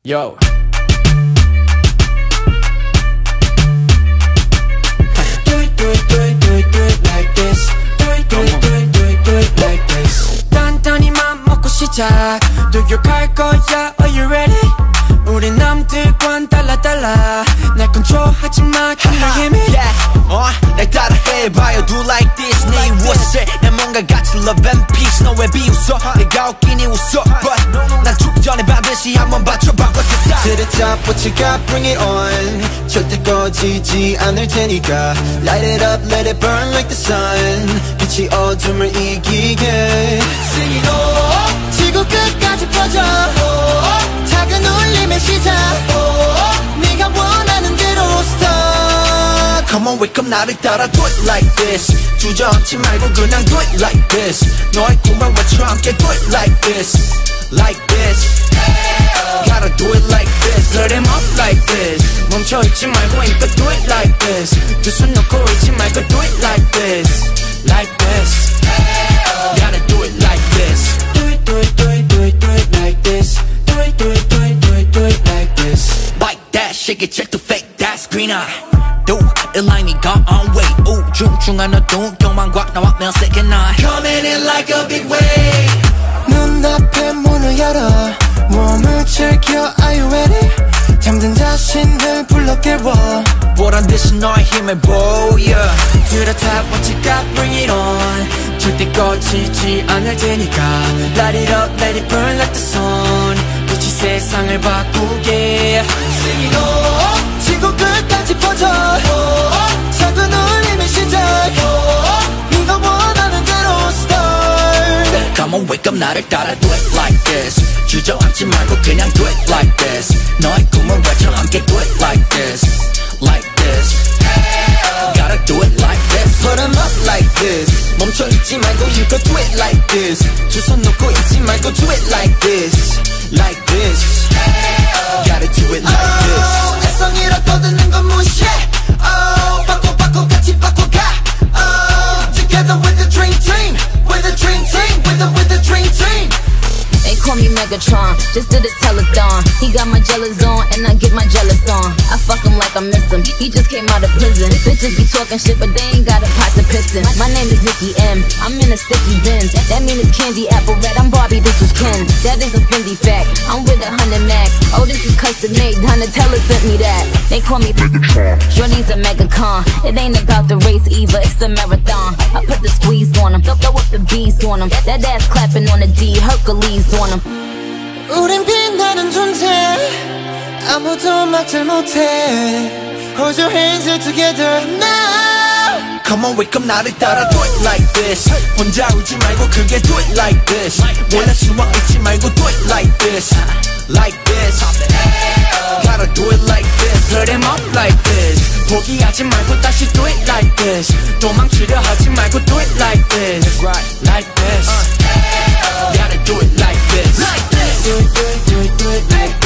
Yo. Do it like this. Do it like this. 단단히 맘 먹고 시작. 노력할 거야. Are you ready? 우리 남들과는 달라. 날 컨트롤하지 마. 그냥 힘이. 날 따라해봐요. Do like this. 네 무엇에 난 뭔가 같이 love and peace. 너 왜 비웃어? 내가 웃기니 웃어. But 난 죽기 전에 반드시 한번 받쳐봐. To the top, what you got, bring it on. 절대 꺼지지 않을 테니까. Light it up, let it burn like the sun. 빛이 어둠을 이기게. Sing it all. 지구 끝까지 퍼져. 작은 울림의 시작. 네가 원하는 대로 start. Come on, wake up, 나를 따라 do it like this. 주저앉지 말고 그냥 do it like this. 너의 꿈을 외쳐 함께 do it like this. Like this. Gotta do it like this. Put them up like this. 멈춰있지 말고 힘껏 do it like this. 두 손 놓고 있지 말고 do it like this. Like this. Gotta do it like this. Do it like this. Do it like this. Like that, shake it, check the fake, that's green eye. Do it like me, go on way. 중중한 어두운 경망과 나왔면 second eye. Coming in like a big wave. 눈앞에 문을 열어. 몸을 즐겨, are you ready? 잠든 자신을 불러 깨워. 보란 듯이 너의 힘을 보여. To the top, what you got, bring it on. 절대 꺼지지 않을 테니까. Light it up, let it burn like the sun. 빛이 세상을 바꾸게. Sing it all. 지구 끝까지 퍼져. 작은 울림의 시작. 네가 원하는 대로 start. Come on, wake up, 나를 따라 do it like this. 주저앉지 말고 그냥 do it like this. 너의 꿈을 외쳐 함께 do it like this. Like this. Gotta do it like this. Put them up like this. 멈춰있지 말고 힘껏 do it like this. 두 손 놓고 있지 말고 do it like this. Like this. Gotta do it like this. 애성이라 떠드는 건 무시해. 바꿔 같이 바꿔가. Together with the dream team. With the dream team. With the dream team. They call me Megatron, just did a telethon. He got my jealous on, and I get my jealous on. I fuck him like I miss him, he just came out of prison. Bitches be talking shit, but they ain't got a pot to piss in. My name is Nicki M, I'm in a sticky Benz. That mean it's candy apple red, I'm Barbie, this was Ken. That is a Fendi fact, I'm with 100 max. Oh, this is custom made, Donatella sent me that. They call me Megatron, Shorty's a Megacon. It ain't about the race either, it's a marathon. I put the squeeze on him, throw up the beast on him. That ass clapping on the D, Hercules on him. 우린 빛나는 존재. 아무도 막질 못해. Hold your hands together now. Come on, wake up, 나를 따라 do it like this. 혼자 울지 말고 크게 do it like this. 몰래 숨어 있지 말고 do it like this. Like this. Gotta do it like this. Put them up like this. 포기하지 말고 다시 do it like this. 도망치려 하지 말고 do it like this. Like this. Gotta do it like this. Like this. Do it like this.